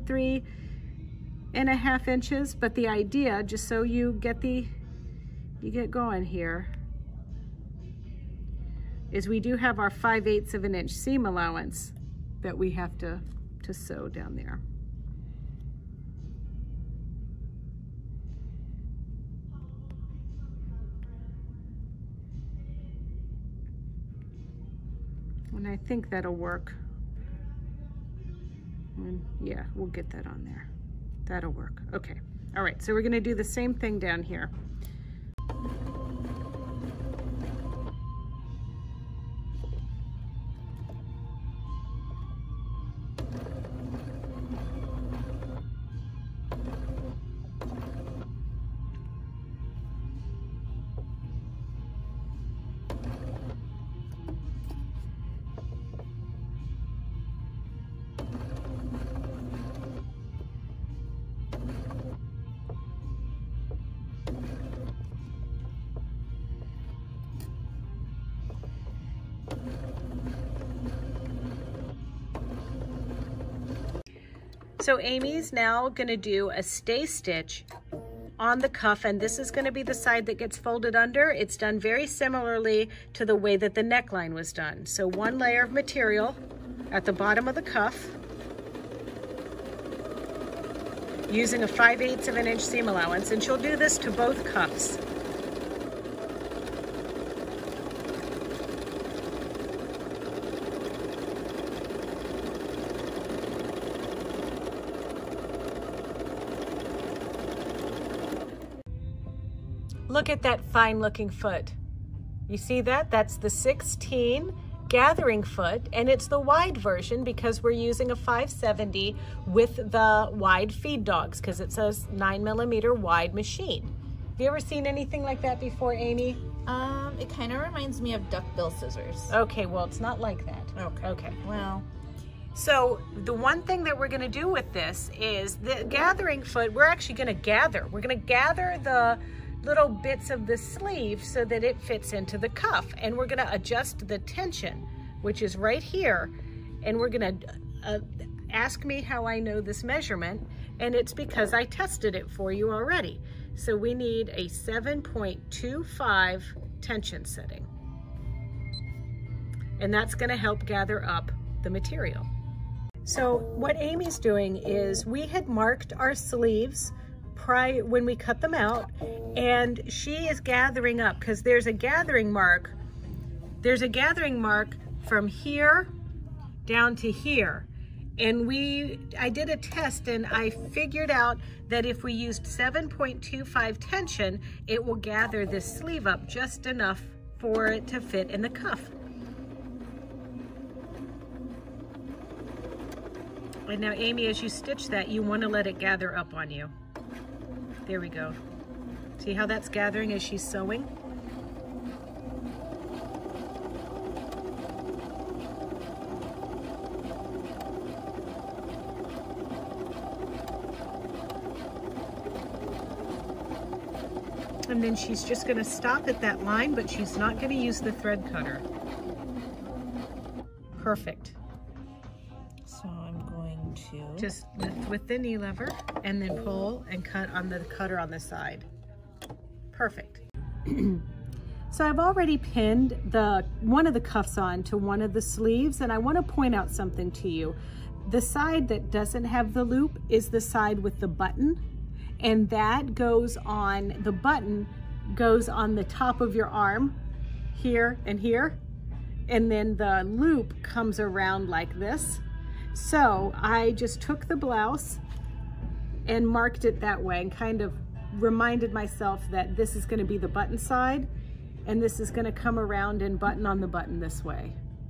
3.5 inches, but the idea, just so you get going here, is we do have our 5/8 of an inch seam allowance that we have to sew down there. And I think that'll work. And yeah, we'll get that on there. That'll work. Okay. All right, so we're gonna do the same thing down here. So Amy's now gonna do a stay stitch on the cuff, and this is gonna be the side that gets folded under. It's done very similarly to the way that the neckline was done. So one layer of material at the bottom of the cuff, using a 5/8 of an inch seam allowance, and she'll do this to both cuffs. Look at that fine looking foot. You see that? That's the 16 gathering foot, and it's the wide version because we're using a 570 with the wide feed dogs because it's a 9mm wide machine. Have you ever seen anything like that before, Amy? It kind of reminds me of duckbill scissors. Okay, well, it's not like that. Okay. Well. So the one thing that we're gonna do with this is the gathering foot, we're actually gonna gather. We're gonna gather the little bits of the sleeve so that it fits into the cuff, and we're gonna adjust the tension, which is right here, and we're gonna ask me how I know this measurement, and it's because I tested it for you already. So we need a 7.25 tension setting, and that's gonna help gather up the material. So what Amy's doing is we had marked our sleeves when we cut them out, and she is gathering up because there's a gathering mark. There's a gathering mark from here down to here, and I did a test and I figured out that if we used 7.25 tension, it will gather this sleeve up just enough for it to fit in the cuff. And now, Amy, as you stitch that, you want to let it gather up on you. There we go. See how that's gathering as she's sewing? And then she's just going to stop at that line, but she's not going to use the thread cutter. Perfect. So I'm going to just lift with the knee lever and then pull and cut on the cutter on the side. Perfect. So I've already pinned one of the cuffs on to one of the sleeves, and I want to point out something to you. The side that doesn't have the loop is the side with the button, and that goes on the button goes on the top of your arm, here and here, and then the loop comes around like this. So I just took the blouse and marked it that way and kind of reminded myself that this is going to be the button side and this is going to come around and button on the button this way.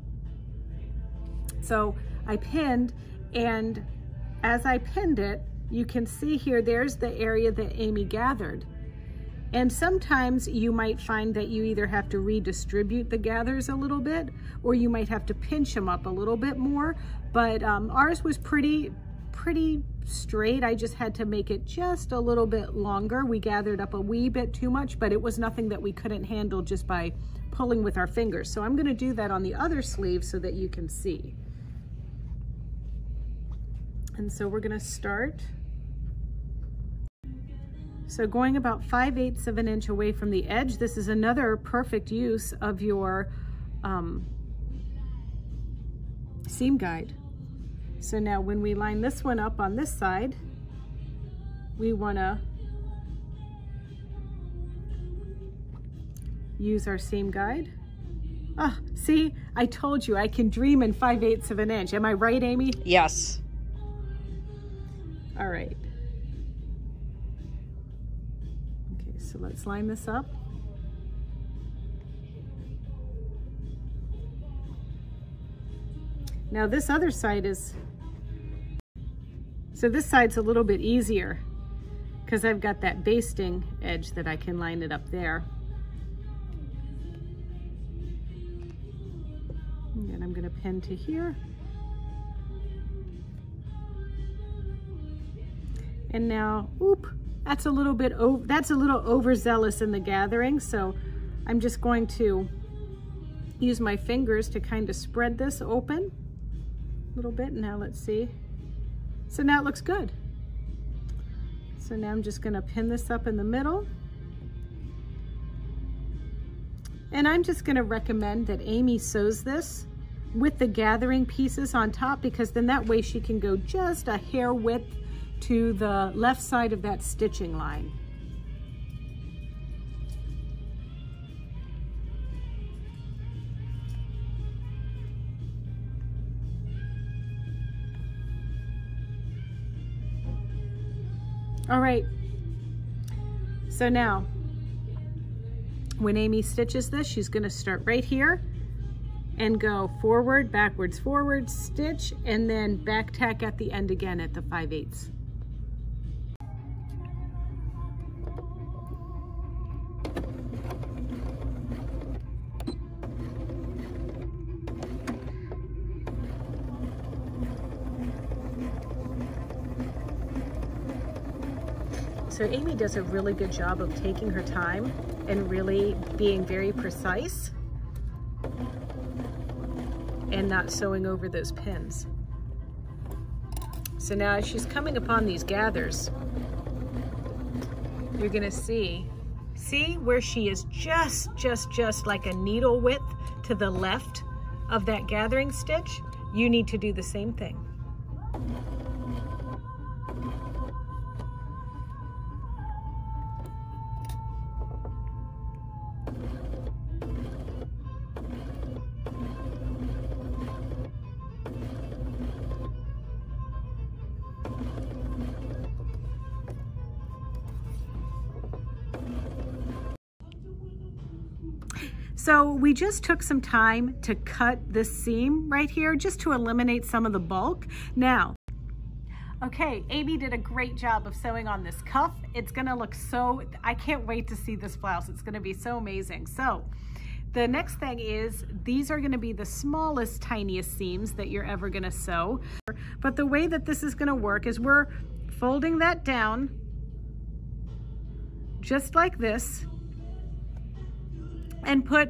So I pinned, and as I pinned it, you can see here, there's the area that Amy gathered. And sometimes you might find that you either have to redistribute the gathers a little bit, or you might have to pinch them up a little bit more. But ours was pretty straight. I just had to make it just a little bit longer. We gathered up a wee bit too much, but it was nothing that we couldn't handle just by pulling with our fingers. So I'm gonna do that on the other sleeve so that you can see. And so we're gonna start. So going about 5/8 of an inch away from the edge, this is another perfect use of your seam guide. So now when we line this one up on this side, we wanna use our seam guide. Ah, see, I told you I can dream in 5/8 of an inch. Am I right, Amy? Yes. All right. Okay, so let's line this up. Now this other side is, so this side's a little bit easier because I've got that basting edge that I can line it up there. And I'm gonna pin to here. And now, oop, that's a little overzealous in the gathering, so I'm just going to use my fingers to kind of spread this open a little bit. Now let's see. So now it looks good. So now I'm just gonna pin this up in the middle. And I'm just gonna recommend that Amy sews this with the gathering pieces on top, because then that way she can go just a hair width to the left side of that stitching line. All right, so now when Amy stitches this, she's gonna start right here and go forward, backwards, forward, stitch, and then back tack at the end again at the 5/8. So Amy does a really good job of taking her time and really being very precise and not sewing over those pins. So now as she's coming upon these gathers, you're gonna see where she is just like a needle width to the left of that gathering stitch. You need to do the same thing. So we just took some time to cut this seam right here just to eliminate some of the bulk. Now, okay, Amy did a great job of sewing on this cuff. It's gonna look so, I can't wait to see this blouse. It's gonna be so amazing. So the next thing is, these are gonna be the smallest, tiniest seams that you're ever gonna sew. But the way that this is gonna work is we're folding that down just like this, and put,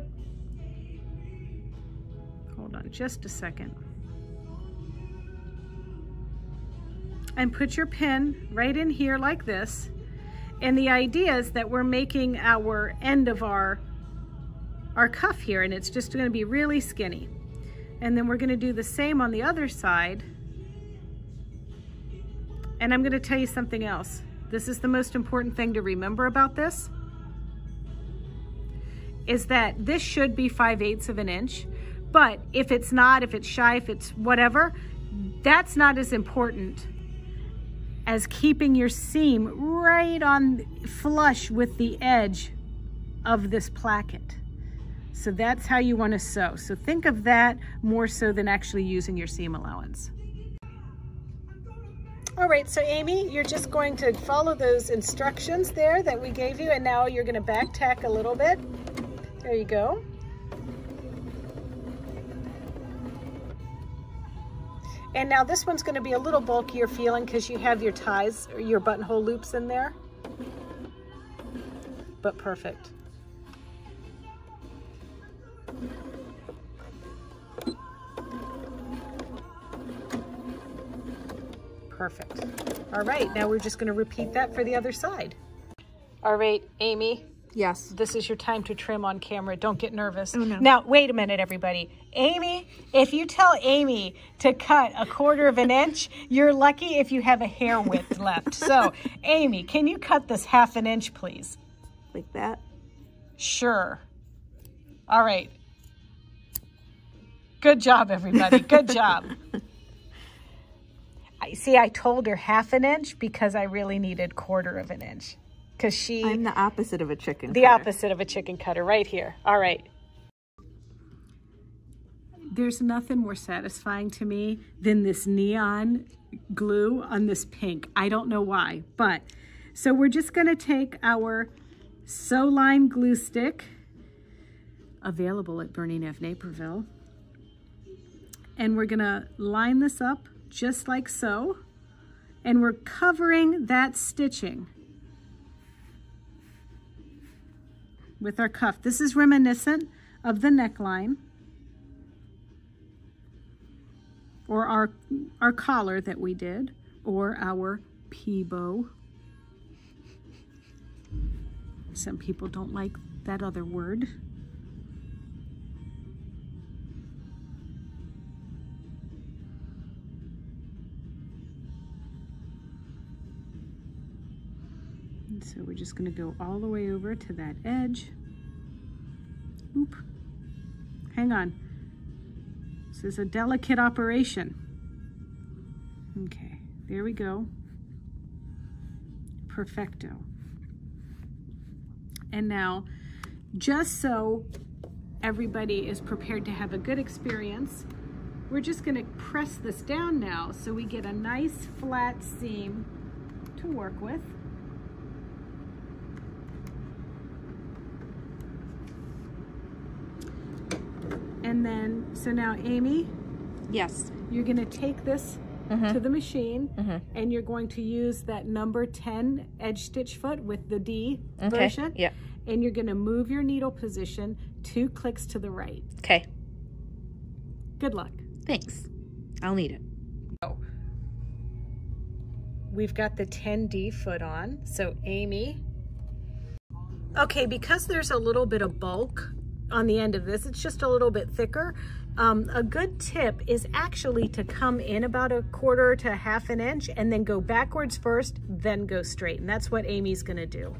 hold on just a second, and put your pin right in here like this. And the idea is that we're making our end of our cuff here, and it's just going to be really skinny. And then we're going to do the same on the other side. And I'm going to tell you something else. This is the most important thing to remember about this. is that this should be 5/8 of an inch, but if it's not, if it's shy, if it's whatever, that's not as important as keeping your seam right on flush with the edge of this placket. So that's how you want to sew. So think of that more so than actually using your seam allowance. All right, so Amy, you're just going to follow those instructions there that we gave you, and now you're going to back tack a little bit. There you go. And now this one's going to be a little bulkier feeling because you have your ties or your buttonhole loops in there, but perfect. Perfect. All right, now we're just going to repeat that for the other side. All right, Amy. Yes. This is your time to trim on camera. Don't get nervous. Oh, no. Now, wait a minute, everybody. Amy, if you tell Amy to cut 1/4 of an inch, you're lucky if you have a hair width left. So, Amy, can you cut this 1/2 inch, please? Like that? Sure. All right. Good job, everybody. Good job. See, I told her 1/2 inch because I really needed 1/4 of an inch. Because I'm the opposite of a chicken cutter. The opposite of a chicken cutter, right here. All right. There's nothing more satisfying to me than this neon glue on this pink. I don't know why, but so we're just going to take our Sew Line glue stick, available at Burning of Naperville, and we're going to line this up just like so, and we're covering that stitching with our cuff. This is reminiscent of the neckline or our collar that we did, or our P-bow. Some people don't like that other word. So we're just going to go all the way over to that edge. Oop. Hang on. This is a delicate operation. Okay, there we go. Perfecto. And now, just so everybody is prepared to have a good experience, we're just going to press this down now so we get a nice flat seam to work with. And then, so now Amy, Yes. you're going to take this to the machine, and you're going to use that number 10 edge stitch foot with the D version. Yeah. And you're going to move your needle position 2 clicks to the right. Okay. Good luck. Thanks. I'll need it. We've got the 10D foot on. So Amy. Okay, because there's a little bit of bulk on the end of this, it's just a little bit thicker. A good tip is actually to come in about 1/4 to 1/2 an inch and then go backwards first, then go straight. And that's what Amy's gonna do.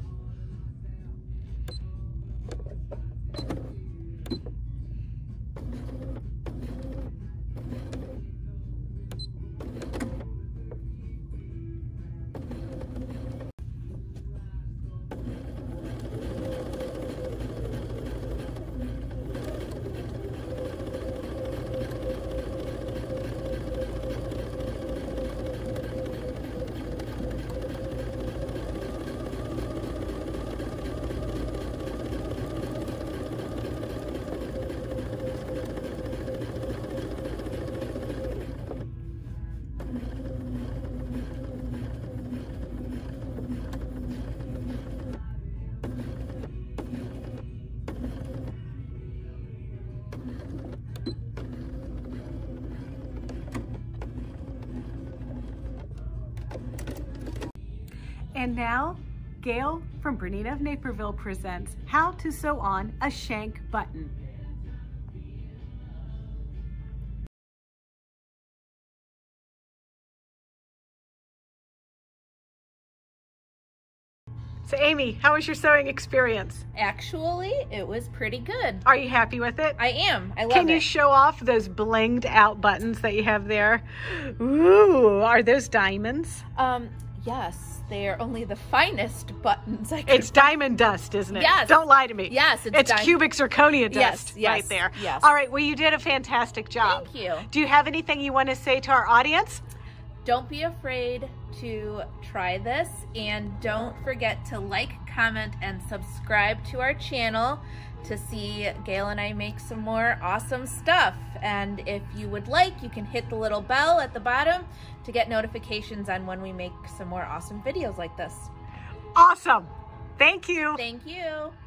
And now, Gail from Bernina of Naperville presents how to sew on a shank button. So So Amy, how was your sewing experience? Actually, it was pretty good. Are you happy with it? I am. I love it. Can you show off those blinged out buttons that you have there? Ooh, are those diamonds? Yes, they are only the finest buttons I could It's diamond dust, isn't it? Yes. Don't lie to me. Yes, it's cubic zirconia dust yes, right there. Yes. All right, well, you did a fantastic job. Thank you. Do you have anything you want to say to our audience? Don't be afraid to try this, and don't forget to like, comment, and subscribe to our channel to see Gail and I make some more awesome stuff. And if you would like, you can hit the little bell at the bottom to get notifications on when we make some more awesome videos like this. Awesome. Thank you. Thank you.